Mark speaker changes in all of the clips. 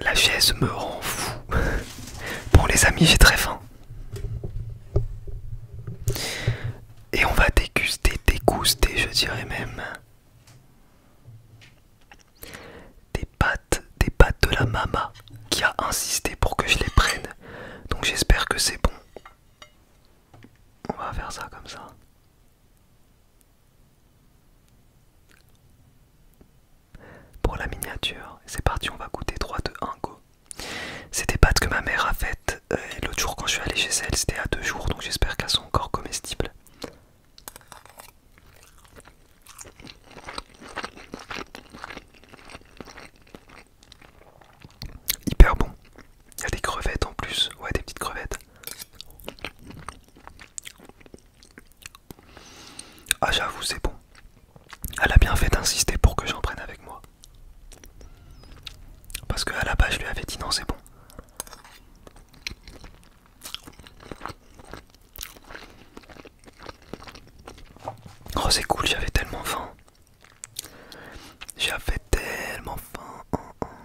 Speaker 1: La chaise me rend fou. Bon les amis, j'ai très faim. Et on va déguster, je dirais même. Des pâtes de la mama qui a insisté pour que je les prenne. Donc j'espère que c'est bon. On va faire ça comme ça. Pour la miniature, c'est parti, on va goûter 3, 2, 1, go. C'est des pâtes que ma mère a faites l'autre jour quand je suis allé chez elle, c'était à 2 jours, donc j'espère qu'elles sont encore comestibles. Hyper bon. Il y a des crevettes en plus, ouais, des petites crevettes. Ah j'avoue c'est bon. Elle a bien fait d'insister pour que j'en prenne avec moi. Parce qu'à la base je lui avais dit non c'est bon. Oh c'est cool, j'avais tellement faim. J'avais tellement faim.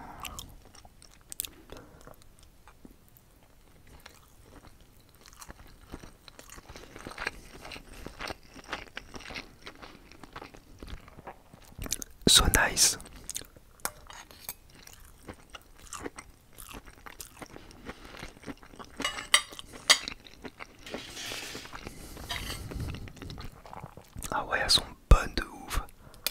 Speaker 1: So nice. Ah ouais, elles sont bonnes de ouf.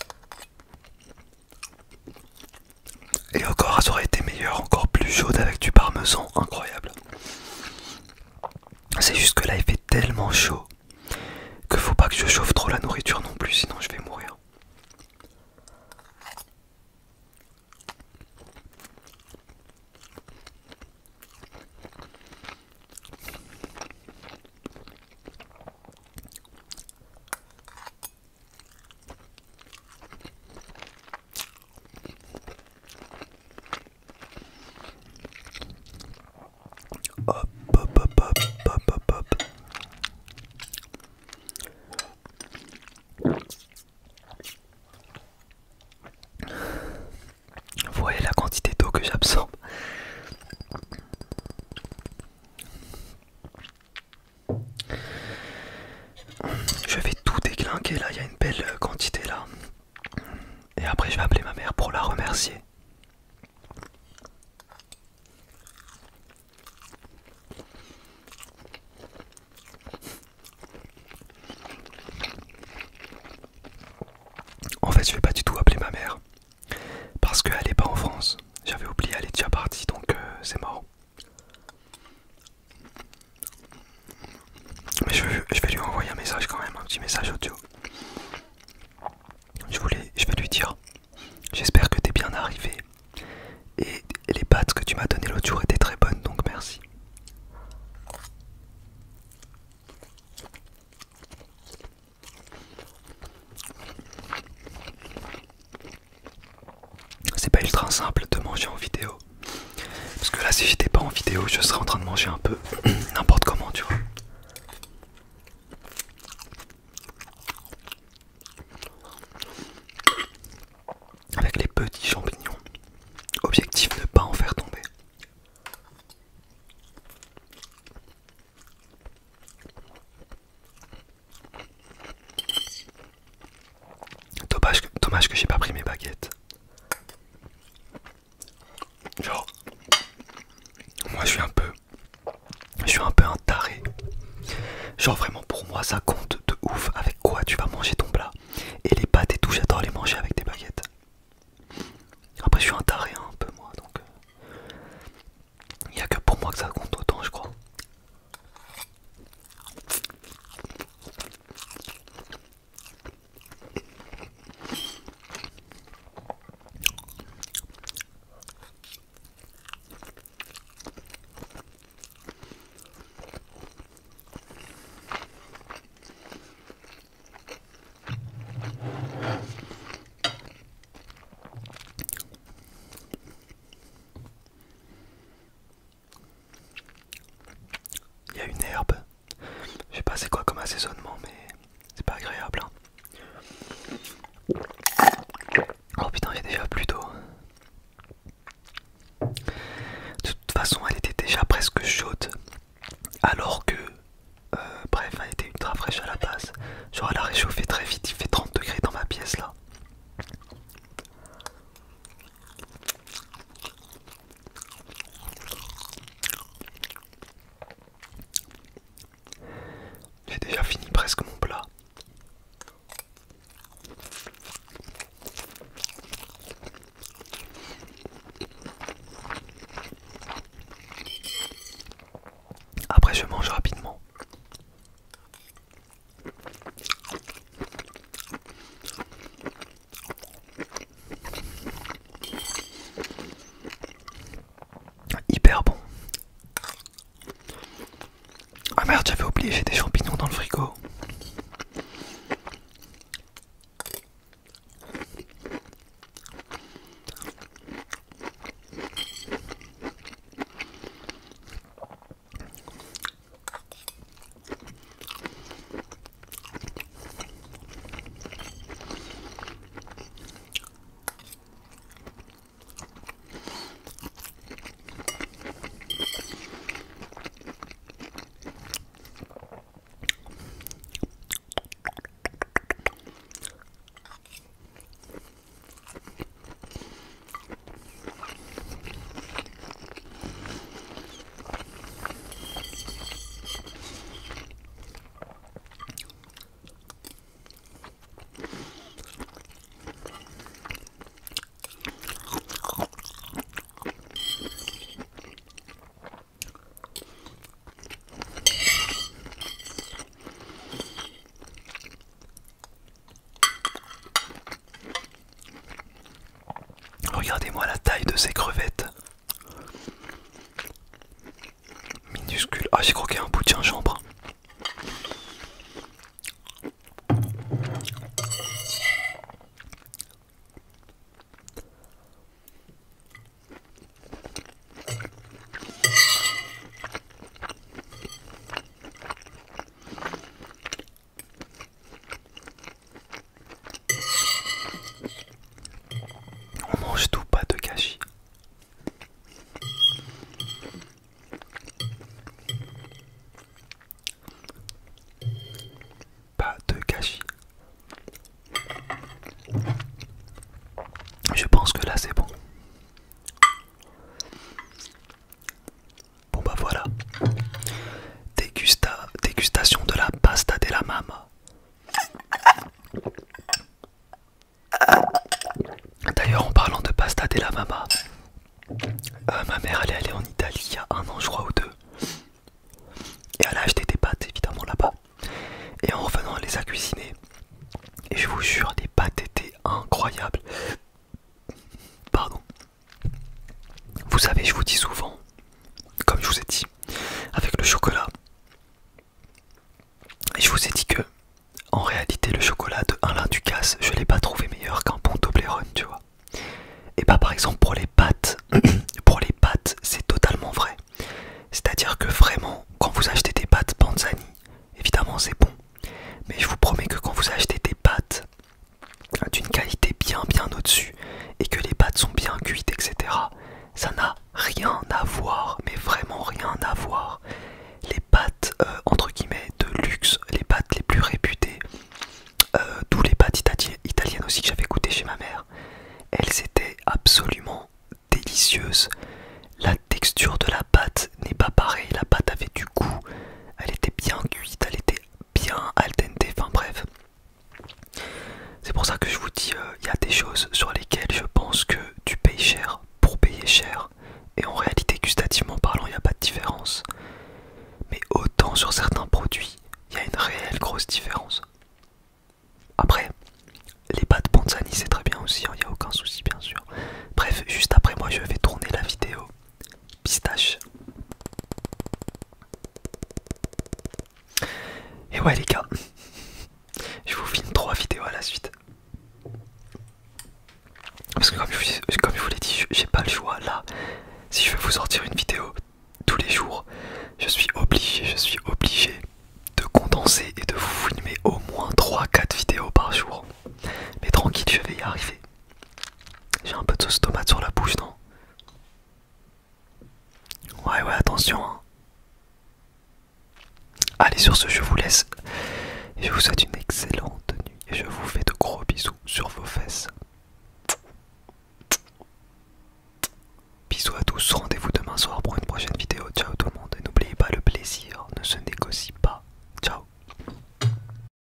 Speaker 1: Et encore, elles auraient été meilleures, encore plus chaudes avec du parmesan, incroyable. C'est juste que là, il fait tellement chaud que faut pas que je chauffe trop la nourriture non plus, sinon je vais mourir. Hop, hop, hop, hop, hop, hop, hop. Vous voyez la quantité d'eau que j'absorbe. Je vais tout déglinguer là, il y a une belle quantité là. Et après je vais appeler ma mère pour la remercier. En fait je vais pas du tout appeler ma mère. Parce qu'elle est pas en France. J'avais oublié, elle est déjà partie donc c'est marrant. Mais je vais lui envoyer un message quand même, un petit message audio. Je vais lui dire, j'espère que t'es bien arrivé. Et les pâtes que tu m'as données l'autre jour étaient très bonnes, donc merci. C'est pas ultra simple de manger en vidéo. Parce que là, si j'étais pas en vidéo, je serais en train de manger un peu n'importe comment, tu vois. Avec les petits champignons. Objectif, ne pas en faire tomber. Dommage que j'ai pas pris mes baguettes. Genre, moi je suis un peu un taré presque mon plat. Après je mange rapidement. Hyper bon. Ah merde, j'avais oublié, j'ai des champignons dans le frigo. Regardez-moi la taille de ces crevettes. Minuscule. Ah, j'ai croqué un bout de gingembre. On mange tout, pas de gâchis. Pas de gâchis. Je pense que là c'est bon. Bon bah voilà. Dégustation de la pasta della mamma. D'ailleurs en parlant de pasta della mamma, ma mère elle est allée en Italie il y a 1 an je crois ou 2. Et elle a acheté des pâtes évidemment là-bas. Et en revenant elle les a cuisinées. Et je vous jure les pâtes étaient incroyables. Pardon. Vous savez je vous dis souvent, comme je vous ai dit, avec le chocolat. Et je vous ai dit que en réalité le chocolat de Alain Ducasse je l'ai pas trouvé meilleur qu'un bon Toblerone, tu vois. Et bah par exemple pour les pâtes, c'est totalement vrai. C'est-à-dire que vraiment quand vous achetez des pâtes Panzani, évidemment c'est bon. Mais je vous promets que quand vous achetez des pâtes d'une qualité bien au-dessus et que les pâtes sont bien cuites, etc., ça n'a rien à voir, mais vraiment rien à voir. Les pâtes entre guillemets de luxe, les pâtes les plus réputées, d'où les pâtes italiennes aussi que j'avais goûté chez ma mère, elles étaient absolument délicieuses. La texture de la pâte n'est pas pareille, la pâte avait du goût, elle était bien cuite, elle était bien al dente, enfin bref. C'est pour ça que je vous dis, il y a des choses sur lesquelles je pense que tu payes cher pour payer cher. Et en réalité, gustativement parlant, il n'y a pas de différence. Mais autant sur certains produits, il y a une réelle grosse différence. Après, les pâtes Panzani c'est très bien aussi, il n'y a aucun souci bien sûr. Bref, juste après moi je vais tourner la vidéo pistache. Et ouais les gars, je vous filme 3 vidéos à la suite. Parce que comme je vous l'ai dit, j'ai pas le choix là. Si je veux vous sortir une vidéo tous les jours, je suis obligé de condenser et de vous filmer au moins 3-4 vidéos par jour. Mais tranquille, je vais y arriver. J'ai un peu de sauce tomate sur la bouche, non? Ouais, attention. Hein. Allez, sur ce, je vous laisse. Et je vous souhaite une excellente nuit. Et je vous fais de gros bisous sur vos fesses.